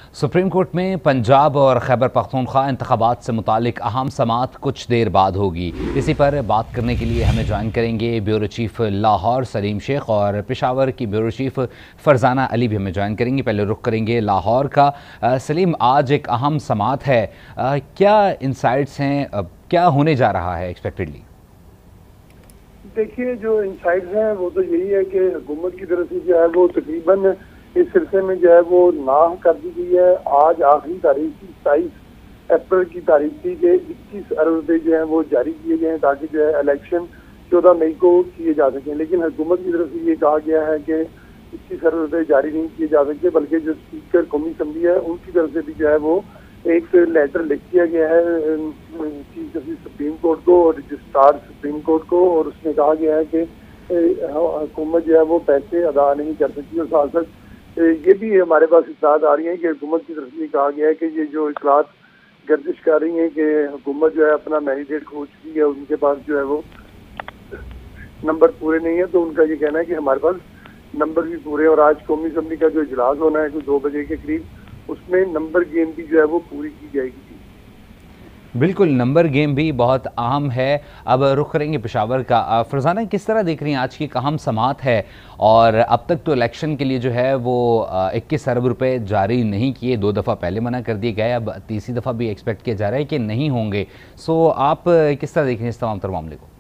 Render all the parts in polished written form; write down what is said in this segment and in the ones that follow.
Supreme court में पंजाब और खैबर पख्तूनख्वा इंतखाबात से मुतालिक अहम समाअत कुछ देर बाद होगी। इसी पर बात करने के लिए हमें ज्वाइन करेंगे ब्यूरो चीफ लाहौर सलीम शेख और पेशावर की ब्यूरो चीफ फरजाना अली भी हमें ज्वाइन करेंगी। पहले रुख करेंगे लाहौर का। सलीम, आज एक अहम समाअत है, क्या इंसाइट्स हैं, क्या होने जा रहा है एक्सपेक्टेडली? देखिए, जो इंसाइट्स हैं वो तो यही है कि हुकूमत की तरफ से जो है वो तकरीबन इस सिलसिले में जो है वो नाह कर दी गई है। आज आखिरी तारीख थी, 27 अप्रैल की तारीख थी कि 21 अरब रुपये जो है वो जारी किए गए हैं ताकि जो है इलेक्शन 14 मई को किए जा सकें। लेकिन हुकूमत की तरफ से ये कहा गया है कि 21 अरब रुपये जारी नहीं किए जा सकते, बल्कि जो स्पीकर कौमी असम्बली है उनकी तरफ से भी जो है वो एक लेटर लिख दिया गया है चीफ जस्टिस सुप्रीम कोर्ट को और रजिस्ट्रार सुप्रीम कोर्ट को, और उसमें कहा गया है कि हुकूमत जो है वो पैसे अदा नहीं कर सकती। और साथ साथ ये भी हमारे पास इतलात आ रही है कि हुकूमत की तरफ से कहा गया है कि ये जो इतलात गर्दिश कर रही है कि हुकूमत जो है अपना मैंडेट खो चुकी है, उनके पास जो है वो नंबर पूरे नहीं है। तो उनका ये कहना है कि हमारे पास नंबर भी पूरे, और आज कौमी असम्बली का जो इजलास होना है 2 बजे के करीब, उसमें नंबर गेम भी जो है वो पूरी की जाएगी। बिल्कुल, नंबर गेम भी बहुत अहम है। अब रुख करेंगे पेशावर का। फरजाना, किस तरह देख रही हैं आज की अहम समाअत है? और अब तक तो इलेक्शन के लिए जो है वो 21 अरब रुपए जारी नहीं किए, 2 दफ़ा पहले मना कर दिए गए, अब तीसरी दफ़ा भी एक्सपेक्ट किया जा रहा है कि नहीं होंगे। सो आप किस तरह देख रही हैं इस तमाम मामले को?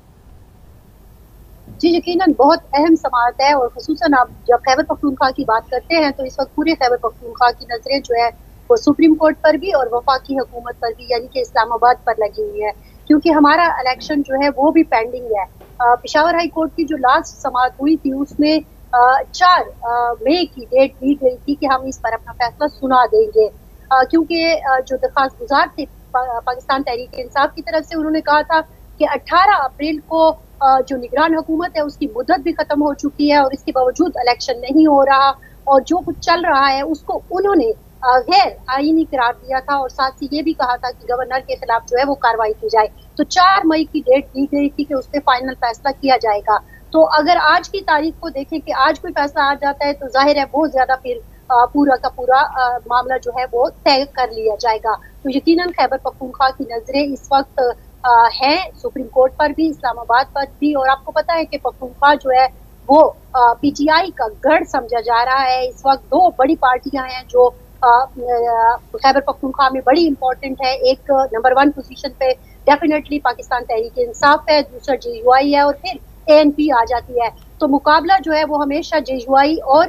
जी, यकीनन बहुत अहम समाअत है, और खुसूसन आप जब खैबर पख्तूनख्वा की बात करते हैं तो इस वक्त पूरे खैबर पख्तूनख्वा की नजरें जो है वो सुप्रीम कोर्ट पर भी और वफाकी हुकूमत पर भी, यानी कि इस्लामाबाद पर लगी हुई है, क्योंकि हमारा इलेक्शन जो है वो भी पेंडिंग है। पेशावर हाई कोर्ट की जो लास्ट समाअत हुई थी उसमें 4 मई की डेट दी गई थी कि हम इस पर अपना फैसला सुना देंगे, क्योंकि जो दरख्वास्त गुजार थे पाकिस्तान तहरीक इंसाफ की तरफ से, उन्होंने कहा था कि 18 अप्रैल को जो निगरान हुकूमत है उसकी मुद्दत भी खत्म हो चुकी है और इसके बावजूद इलेक्शन नहीं हो रहा, और जो कुछ चल रहा है उसको उन्होंने गैर आईनी करार दिया था, और साथ ही ये भी कहा था कि गवर्नर के खिलाफ जो है वो कार्रवाई की जाए। तो 4 मई की डेट दी गई थी कि उस पर फाइनल फैसला किया जाएगा। तो अगर आज की तारीख को देखें कि आज कोई फैसला आ जाता है तो जाहिर है बहुत ज्यादा फिर पूरा का पूरा मामला जो है वो तय कर लिया जाएगा। तो यकीनन खैबर पख्तूनख्वा की नजरें इस वक्त है सुप्रीम कोर्ट पर भी, इस्लामाबाद पर भी, और आपको पता है कि पख्तूनख्वा जो है वो पीटीआई का गढ़ समझा जा रहा है। इस वक्त 2 बड़ी पार्टियां हैं जो खैबर पख्तूनख्वा में बड़ी इंपॉर्टेंट है। एक नंबर 1 पोजीशन पे डेफिनेटली पाकिस्तान तहरीक इंसाफ है, दूसरा जेयूआई है, और फिर एएनपी आ जाती है। तो मुकाबला जो है वो हमेशा जेयूआई और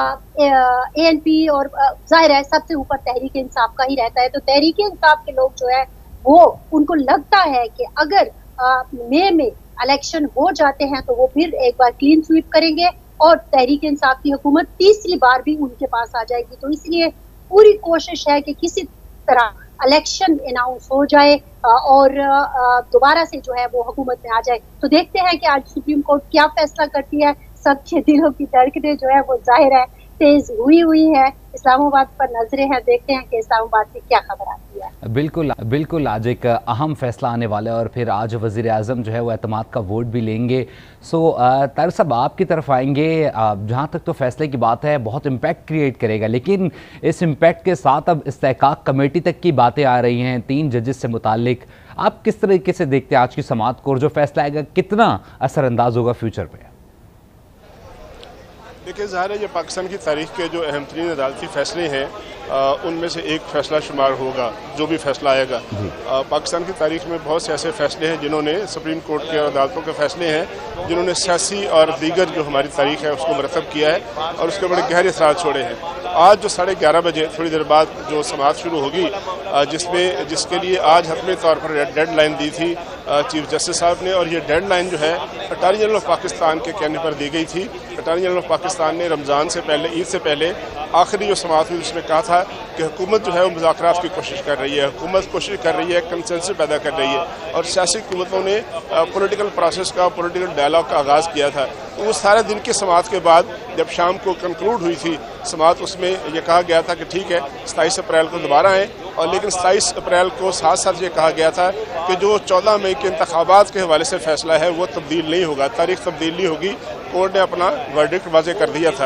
एएनपी और जाहिर है सबसे ऊपर तहरीक इंसाफ का ही रहता है। तो तहरीक इंसाफ के लोग जो है वो, उनको लगता है कि अगर मई में इलेक्शन हो जाते हैं तो वो फिर एक बार क्लीन स्वीप करेंगे और तहरीक इंसाफ की हुकूमत तीसरी बार भी उनके पास आ जाएगी। तो इसलिए पूरी कोशिश है कि किसी तरह इलेक्शन अनाउंस हो जाए और दोबारा से जो है वो हुकूमत में आ जाए। तो देखते हैं कि आज सुप्रीम कोर्ट क्या फैसला करती है। सबके दिलों की धड़कनें जो है वो जाहिर है तेज हुई है। इस्लामाबाद पर नजरें हैं, देखते हैं कि इस्लामाबाद से क्या खबर आती है। बिल्कुल आज एक अहम फैसला आने वाला है, और फिर आज वज़ीर आज़म जो है वो एतमाद का वोट भी लेंगे। सो तारिक साहब, आपकी तरफ आएंगे। जहाँ तक तो फैसले की बात है बहुत इम्पैक्ट क्रिएट करेगा, लेकिन इस इम्पैक्ट के साथ अब इस्तेहकाक कमेटी तक की बातें आ रही हैं 3 जजेस से मुतालिक। आप किस तरीके से देखते हैं आज की समाअत को, और जो फैसला आएगा कितना असरअंदाज होगा फ्यूचर पर? देखिए, ज़ाहिर है ये पाकिस्तान की तारीख के जो अहम तरीन अदालती फैसले हैं उनमें से एक फ़ैसला शुमार होगा जो भी फैसला आएगा। पाकिस्तान की तारीख में बहुत से ऐसे फैसले हैं जिन्होंने सुप्रीम कोर्ट के अदालतों के फैसले हैं जिन्होंने सियासी और दीगर जो हमारी तारीख है उसको मरतब किया है और उसके बड़े गहरे असरात छोड़े हैं। आज जो 11:30 बजे थोड़ी देर बाद जो समाअत शुरू होगी, जिसके लिए आज हतमी तौर पर डेडलाइन दी थी चीफ जस्टिस साहब ने, और ये डेडलाइन जो है अटॉर्नी जनरल ऑफ पाकिस्तान के कहने पर दी गई थी। अटॉर्नी जनरल ऑफ पाकिस्तान ने रमज़ान से पहले, ईद से पहले आखिरी जो समाअत हुई उसमें कहा था कि हुकूमत जो है वो मुज़ाकरात की कोशिश कर रही है, हुकूमत कोशिश कर रही है, कंसेंसस पैदा कर रही है, और सियासी हुकूमतों ने पॉलिटिकल प्रोसेस का, पॉलिटिकल डायलॉग का आगाज़ किया था। तो वो सारे दिन के समाअत के बाद जब शाम को कंक्लूड हुई थी समाअत, उसमें यह कहा गया था कि ठीक है 27 अप्रैल को दोबारा आएँ, और लेकिन 27 अप्रैल को साथ साथ ये कहा गया था कि जो 14 मई के इंतखाबात के हवाले से फैसला है वो तब्दील नहीं होगा, तारीख तब्दील नहीं होगी। कोर्ट ने अपना वर्डिक्ट वाज़े कर दिया था।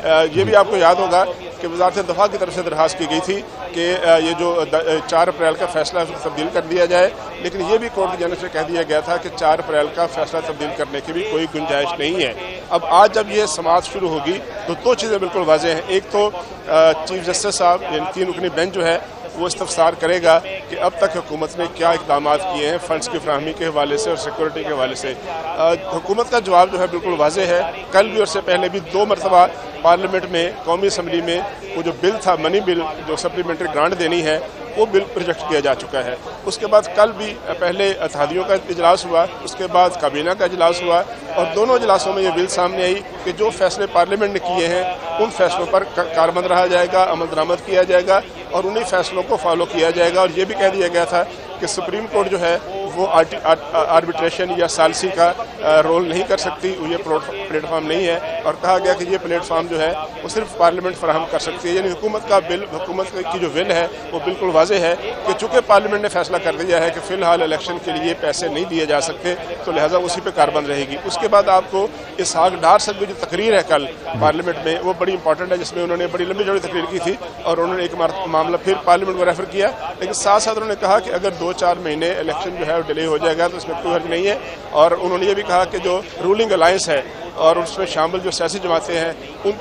ये भी आपको याद होगा कि वज़ारत दफ़ा की तरफ से दरख्वास्त की गई थी कि ये जो 4 अप्रैल का फैसला तब्दील कर दिया जाए, लेकिन ये भी कोर्ट की जानिब से कह दिया गया था कि 4 अप्रैल का फैसला तब्दील करने की भी कोई गुंजाइश नहीं है। अब आज जब ये समाअत शुरू होगी तो 2 चीज़ें बिल्कुल वाज़ेह हैं। एक तो चीफ जस्टिस साहब यानी 3 रुकनी बेंच जो है वो इस्तफसार करेगा कि अब तक हुकूमत ने क्या इक़दाम किए हैं फंड्स की फराहमी के हवाले से और सिक्योरिटी के हवाले से। हुकूमत का जवाब जो है बिल्कुल वाज़ेह है। कल भी और से पहले भी 2 मरतबा पार्लियामेंट में कौमी असम्बली में वो जो बिल था मनी बिल जो सप्लीमेंट्री ग्रांट देनी है वो बिल प्रोजेक्ट किया जा चुका है। उसके बाद कल भी पहले अतहादियों का इजलास हुआ, उसके बाद काबीना का इजलास हुआ और दोनों इजलासों में ये बिल सामने आई कि जो फैसले पार्लियामेंट ने किए हैं उन फैसलों पर कारबंद रहा जाएगा, अमल दरामद किया जाएगा और उन्हीं फैसलों को फॉलो किया जाएगा। और ये भी कह दिया गया था कि सुप्रीम कोर्ट जो है वो आर्बिट्रेशन या सालसी का रोल नहीं कर सकती, ये प्लेटफॉर्म नहीं है और कहा गया कि ये प्लेटफॉर्म जो है वो सिर्फ पार्लियामेंट फराहम कर सकती है। यानी हुकूमत की जो विल है वो बिल्कुल वाज़ेह है कि चूँकि पार्लियामेंट ने फैसला कर दिया है कि फ़िलहाल इलेक्शन के लिए पैसे नहीं दिए जा सकते तो लिहाजा उसी पर कारबंद रहेगी। उसके बाद आपको इसहाक डार साहब की जो तकरीर है कल पार्लियामेंट में वो बड़ी इंपॉर्टेंट है, जिसमें उन्होंने बड़ी लंबी चौड़ी तकरीर की थी और उन्होंने एक मामला फिर पार्लियामेंट को रेफर किया, लेकिन साथ साथ उन्होंने कहा कि अगर 2-4 महीने इलेक्शन जो है डिले हो जाएगा तो इसमें कोई हर्ज नहीं है। और उन्होंने ये भी कहा कि जो रूलिंग अलायंस है और उसमें शामिल जो सियासी जमातें हैं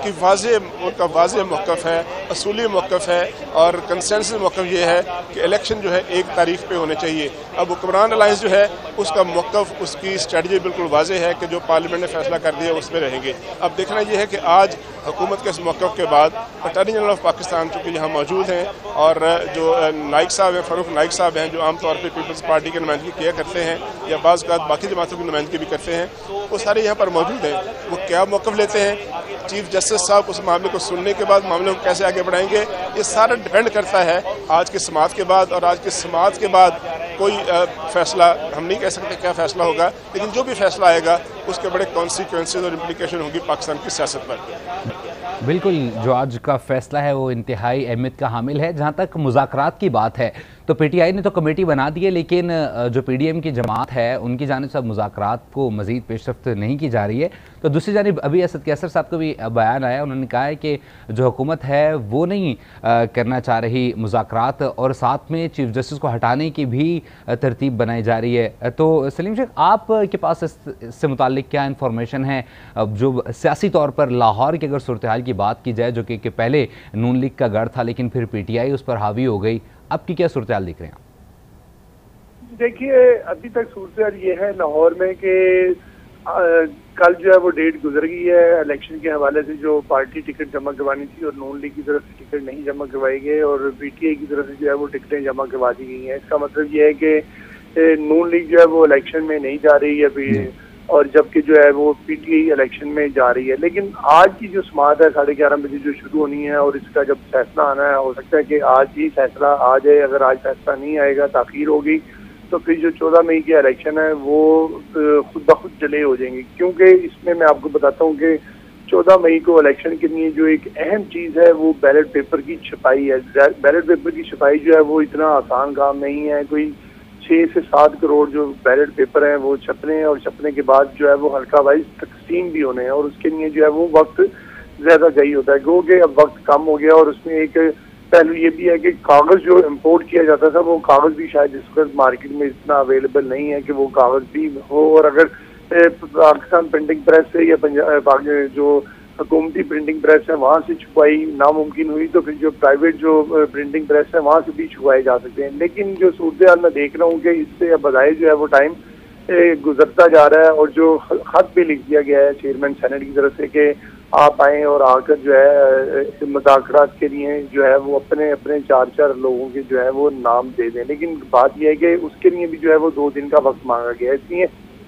उनका वाज़ेह मौक़िफ़ है, असूली मौक़िफ़ है और कंसेंसस मौक़िफ़ ये है कि इलेक्शन जो है 1 तारीख पे होने चाहिए। अब हुक्मरान अलायंस जो है उसका मौक़िफ़, उसकी स्ट्रेटजी बिल्कुल वाज़ेह है कि जो पार्लियामेंट ने फैसला कर दिया उस पर रहेंगे। अब देखना ये है कि आज हुकूमत के इस मौक़िफ़ के बाद अटॉर्नी जनरल ऑफ पाकिस्तान चूँकि यहाँ मौजूद हैं और जो नाइक साहब हैं, फ़ारूक नाइक साहब हैं, जो आमतौर पर पीपल्स पार्टी की नुमाइंदगी किया करते हैं या बाज़ बाकी जमातों की नुमाइंदगी भी करते हैं, वो सारे यहाँ पर मौजूद हैं। वो क्या मौक़िफ़ लेते हैं, चीफ जस्टिस साहब उस मामले को सुनने के बाद मामले को कैसे आगे बढ़ाएंगे, ये सारा डिपेंड करता है आज की समाअत के बाद। और आज की समाअत के बाद कोई फैसला हम नहीं कह सकते क्या फ़ैसला होगा, लेकिन जो भी फैसला आएगा उसके बड़े कॉन्सिक्वेंसेस और इम्प्लीकेशन होगी पाकिस्तान की सियासत पर। बिल्कुल, जो आज का फैसला है वो इंतहाई अहमियत का हामिल है। जहाँ तक मुज़ाकरात की बात है तो पीटीआई ने तो कमेटी बना दी है, लेकिन जो पीडीएम की जमात है उनकी जानिब से मुज़ाकरात को मज़ीद पेशरफ्त नहीं की जा रही है। तो दूसरी जानिब अभी असद कैसर साहब का भी बयान आया, उन्होंने कहा है कि जो हुकूमत है वो नहीं करना चाह रही मुज़ाकरात और साथ में चीफ जस्टिस को हटाने की भी तरतीब बनाई जा रही है। तो सलीम शेख, आप के पास इससे मुताल्लिक क्या इन्फॉर्मेशन है? जो सियासी तौर पर लाहौर की अगर सूरत हाल की बात की जाए, जो कि पहले नून लीग का गढ़ था लेकिन फिर पीटीआई उस पर हावी हो गई, अब की क्या सूरत हाल दिख रहे हैं? देखिए, अभी तक सूरत हाल ये है लाहौर में कि कल जो है वो डेट गुजर गई है इलेक्शन के हवाले से। जो पार्टी टिकट जमा करवानी थी और नून लीग की तरफ से टिकट नहीं जमा करवाई गई और पीटीआई की तरफ से जो है वो टिकटें जमा करवा दी गई हैं। इसका मतलब ये है कि नून लीग जो है वो इलेक्शन में नहीं जा रही है और जबकि जो है वो पीटीआई इलेक्शन में जा रही है। लेकिन आज की जो समाअत है 11:30 बजे जो शुरू होनी है और इसका जब फैसला आना है, हो सकता है कि आज ही फैसला आ जाए। अगर आज फैसला नहीं आएगा, ताखीर होगी, तो फिर जो 14 मई के इलेक्शन है वो खुद ब खुद डिले हो जाएंगे। क्योंकि इसमें मैं आपको बताता हूँ कि 14 मई को इलेक्शन के लिए जो एक अहम चीज़ है वो बैलेट पेपर की छपाई है। बैलेट पेपर की छपाई जो है वो इतना आसान काम नहीं है। कोई 6 से 7 करोड़ जो बैलेट पेपर हैं वो छपने हैं और छपने के बाद जो है वो हल्का वाइज तकसीम भी होने हैं और उसके लिए जो है वो वक्त ज़्यादा चाहिए होता है। गो के अब वक्त कम हो गया और उसमें एक पहलू ये भी है कि कागज़ जो इम्पोर्ट किया जाता था वो कागज़ भी शायद इस वक्त मार्केट में इतना अवेलेबल नहीं है कि वो कागज़ भी हो। और अगर पाकिस्तान प्रिंटिंग प्रेस से या पंजाब जो हुकूमती प्रिंटिंग प्रेस है वहाँ से छुपाई नामुमकिन हुई तो फिर जो प्राइवेट जो प्रिंटिंग प्रेस है वहाँ से भी छुपाए जा सकते हैं। लेकिन जो सूरत हाल मैं देख रहा हूँ कि इससे अब बजाय जो है वो टाइम गुजरता जा रहा है और जो खत भी लिख दिया गया है चेयरमैन सेनेट की तरफ से कि आप आएँ और आकर जो है मुज़ाकरात के लिए जो है वो अपने अपने 4 लोगों के जो है वो नाम दे दें। लेकिन बात यह है कि उसके लिए भी जो है वो 2 दिन का वक्त मांगा गया है, इसलिए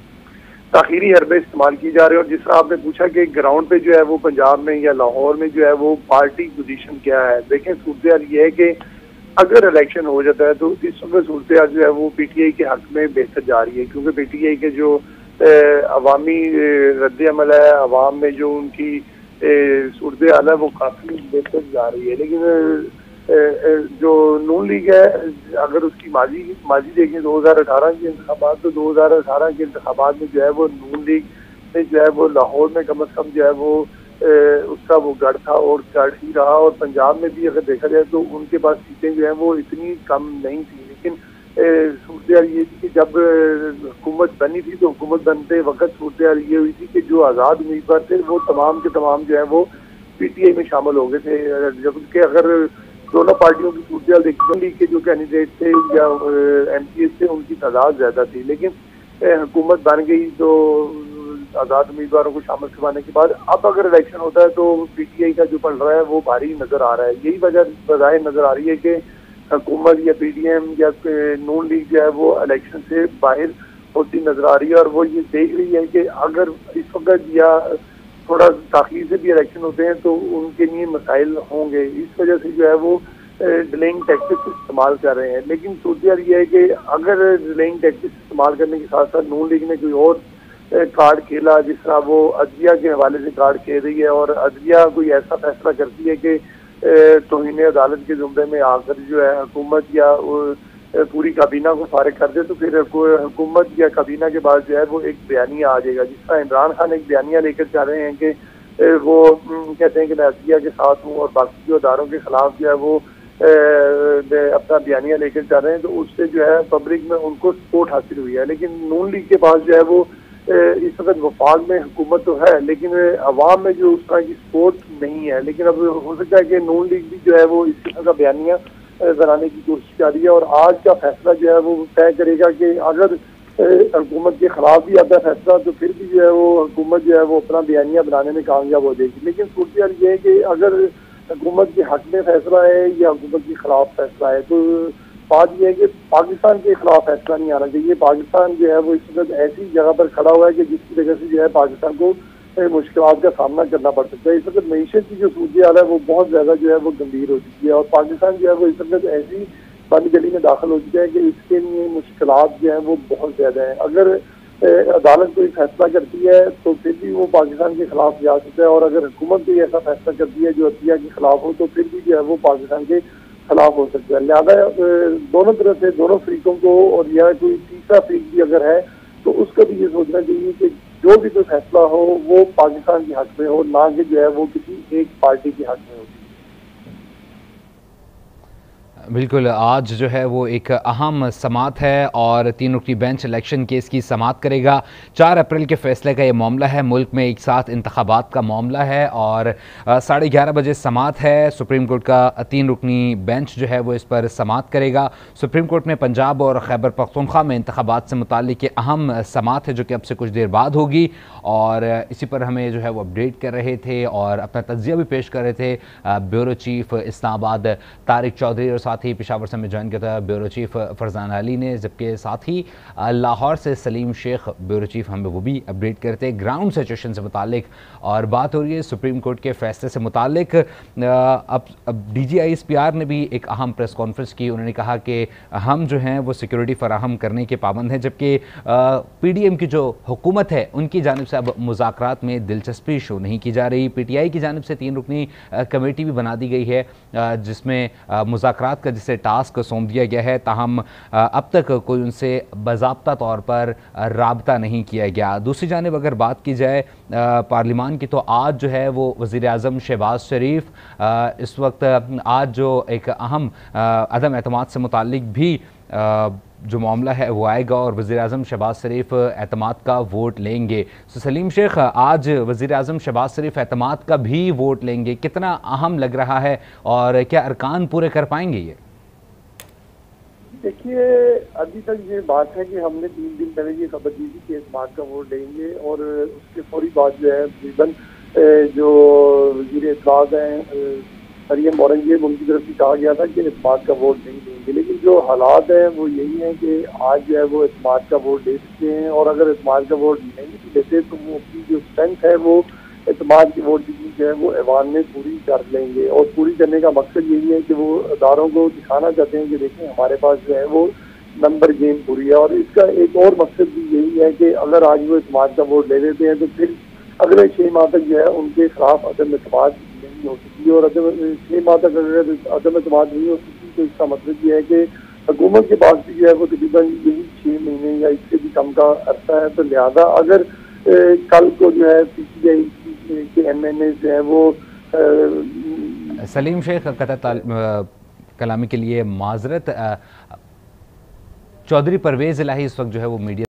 ताखीरी हरबे इस्तेमाल की जा रहे हैं। और जिस तरह आपने पूछा कि ग्राउंड पे जो है वो पंजाब में या लाहौर में जो है वो पार्टी पोजीशन क्या है, देखें सूरत हाल ये है कि अगर इलेक्शन हो जाता है तो इस वक्त सूरत हाल जो है वो पीटीआई के हक में बेहतर जा रही है। क्योंकि पीटीआई के जो अवामी रद्द अमल है, अवाम में जो उनकी सूरत हाल है वो काफ़ी बेहतर जा रही है। लेकिन जो नून लीग है अगर उसकी माजी देखें 2018 के इंतखाबात, तो 2018 के इंतखाबात में जो है वो नून लीग ने जो है वो लाहौर में कम अज़ कम जो है वो उसका वो गढ़ था और गढ़ ही रहा। और पंजाब में भी अगर देखा जाए तो उनके पास सीटें जो है वो इतनी कम नहीं थी, लेकिन सूरत ये थी कि जब हुकूमत बनी थी तो हुकूमत बनते वक्त सूरत ये हुई थी कि जो आज़ाद उम्मीदवार थे वो तमाम के तमाम जो है वो पीटीआई में शामिल हो गए थे। जबकि अगर दोनों पार्टियों की सूरत देखी, लीग के जो कैंडिडेट थे या एमपीएस थे उनकी तादाद ज्यादा थी, लेकिन हुकूमत बन गई तो आज़ाद उम्मीदवारों को शामिल करवाने के बाद अब अगर इलेक्शन होता है तो पीटीआई का जो पड़ रहा है वो भारी नजर आ रहा है। यही वजह बजाय नजर आ रही है कि हुकूमत या पीडीएम या नून लीग जो है वो इलेक्शन से बाहर होती नजर आ रही है और वो ये देख रही है कि अगर इस वक्त या थोड़ा ताखीर से भी इलेक्शन होते हैं तो उनके लिए मसाइल होंगे। इस वजह से जो है वो डिलेइंग टैक्टिक्स इस्तेमाल कर रहे हैं। लेकिन सूरत ये है कि अगर डिलेइंग टैक्टिक्स इस्तेमाल करने के साथ साथ नून लीग ने कोई और कार्ड खेला, जिस तरह वो अदलिया के हवाले से कार्ड खेल रही है और अदलिया कोई ऐसा फैसला करती है कि तौहीन अदालत के जुमरे में आकर जो है हुकूमत या पूरी काबीना को फारिग कर दे, तो फिर हुकूमत या काबीना के बाद जो है वो एक बयानिया आ जाएगा। जिस तरह इमरान खान एक बयानिया लेकर जा रहे हैं कि वो कहते हैं कि मैं अदलिया के साथ हूँ और बाकी जो अदारों के खिलाफ जो है वो अपना बयानिया लेकर जा रहे हैं, तो उससे जो है पब्लिक में उनको सपोर्ट हासिल हुई है। लेकिन नून लीग के पास जो है वो इस वक्त वफाक में हुकूमत तो है लेकिन अवाम में जो उस तरह की सपोर्ट नहीं है। लेकिन अब हो सकता है कि नून लीग भी जो है वो इस तरह का बयानिया बनाने की कोशिश कर रही है और आज का फैसला जो है वो तय करेगा कि अगर हुकूमत के खिलाफ भी आता है फैसला तो फिर भी जो है वो हुकूमत जो है वो अपना बयानिया बनाने में कामयाब हो जाएगी। लेकिन सूरत ये है कि अगर हुकूमत के हक में फैसला है या हुकूमत के खिलाफ फैसला है तो बात यह है कि पाकिस्तान के खिलाफ फैसला नहीं आना चाहिए। पाकिस्तान जो है वो इस वक्त ऐसी जगह पर खड़ा हुआ है कि जिसकी वजह से जो है पाकिस्तान को मुश्किलात का सामना करना पड़ सकता है। इस वक्त मईशत की जो सूरत हाल है वो बहुत ज्यादा जो है वो गंभीर हो चुकी है और पाकिस्तान जो है वो इस वक्त ऐसी बंद गली में दाखिल हो चुका है कि इसके लिए मुश्किलात जो है वो बहुत ज्यादा है। अगर अदालत कोई फैसला करती है तो फिर भी वो पाकिस्तान के खिलाफ जा सकता है और अगर हुकूमत कोई ऐसा फैसला करती है जो अदलिया के खिलाफ हो तो फिर भी जो है वो पाकिस्तान के खिलाफ हो सकता है। लिहाजा दोनों तरफ से दोनों फ्रीकों को और या कोई तीसरा फ्रीक भी अगर है तो उसका भी ये सोचना चाहिए कि जो भी कोई फैसला हो वो पाकिस्तान के हक में हो, ना कि जो है वो किसी एक पार्टी के हक में हो। बिल्कुल, आज जो है वो एक अहम समात है और 3 रुकनी बेंच इलेक्शन केस की समात करेगा। 4 अप्रैल के फैसले का ये मामला है। मुल्क में एक साथ इंतखाबात का मामला है और 11:30 बजे समात है। सुप्रीम कोर्ट का 3 रुकनी बेंच जो है वो इस पर समात करेगा। सुप्रीम कोर्ट में पंजाब और खैबर पख्तूनख्वा में इंतखाबात से मुताल्लिक ये अहम समात है जो कि अब से कुछ देर बाद होगी और इसी पर हमें जो है वो अपडेट कर रहे थे और अपना तज्जिया भी पेश कर रहे थे ब्यूरो चीफ इस्लामाबाद तारिक चौधरी और साथ ही पेशावर से हमें ज्वाइन किया था ब्यूरो चीफ फरजान अली ने, जबकि साथ ही लाहौर से सलीम शेख ब्यूरो चीफ हमें वो भी अपडेट करते हैं ग्राउंड सिचुएशन से मुतालिक। और बात हो रही है सुप्रीम कोर्ट के फैसले से मुतालिक। अब DGISPR ने भी एक अहम प्रेस कॉन्फ्रेंस की। उन्होंने कहा कि हम जो हैं वो सिक्योरिटी फराहम करने के पाबंद हैं, जबकि PDM की जो हुकूमत है उनकी जानिब से अब मुज़ाकरात में दिलचस्पी शो नहीं की जा रही। PTI की जानिब से 3 रुकनी कमेटी भी बना दी गई है जिसमें मुज़ाकरात का जिसे टास्क सौंप दिया गया है, ताहम अब तक कोई उनसे बाज़ाब्ता तौर पर राबता नहीं किया गया। दूसरी जानिब अगर बात की जाए पार्लिमान की तो आज जो है वो वज़ीर आज़म शहबाज शरीफ इस वक्त आज जो एक अहम अदम एतमाद से मुताल्लिक भी जो मामला है वो आएगा और वज़ीर आज़म शहबाज शरीफ एतमाद का वोट लेंगे। तो सलीम शेख, आज वज़ीर आज़म शहबाज शरीफ एतमाद का भी वोट लेंगे, कितना अहम लग रहा है और क्या अरकान पूरे कर पाएंगे ये? देखिए, अभी तक ये बात है कि हमने 3 दिन पहले ये खबर दी थी कि एतमाद का वोट लेंगे और उसके फौरी बाद जो है तकरीबन जो वज़ीर इत्तलात हैं मरियम औरंगजेब उनकी तरफ से कहा गया था कि एतमाद का वोट नहीं देंगे। लेकिन जो हालात हैं वो यही हैं कि आज जो है वो एतमाद का वोट ले सकते हैं और अगर एतमाद का वोट नहीं लेते तो वो अपनी जो स्ट्रेंथ है वो एतमाद की वोट जो है वो ऐवान में पूरी कर लेंगे। और पूरी करने का मकसद यही है कि वो अदारों को दिखाना चाहते हैं कि देखें हमारे पास जो है वो नंबर गेम पूरी है। और इसका एक और मकसद भी यही है कि अगर आज वो एतमाद का वोट ले लेते हैं तो फिर अगले 6 माह तक जो है उनके खिलाफ अदम एतमाद नहीं हो सकती और 6 माह तक अगर अदम एतमाद नहीं हो सकती तो इसका मतलब ये है कि हुकूमत के पास भी जो है वो तकरीबन यही 6 महीने या इससे भी कम का अर्सा है। तो लिहाजा अगर कल को जो है PTI के MNA जो है वो सलीम शेख कलामी के लिए माजरत। चौधरी परवेज़ इलाही इस वक्त जो है वो मीडिया